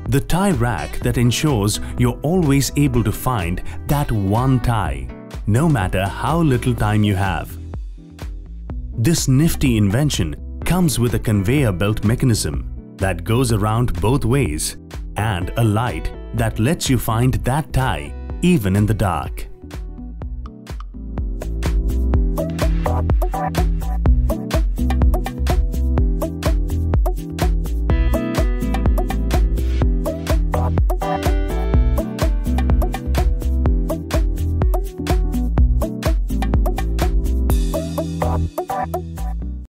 The tie rack that ensures you're always able to find that one tie, no matter how little time you have. This nifty invention comes with a conveyor belt mechanism that goes around both ways and a light that lets you find that tie even in the dark.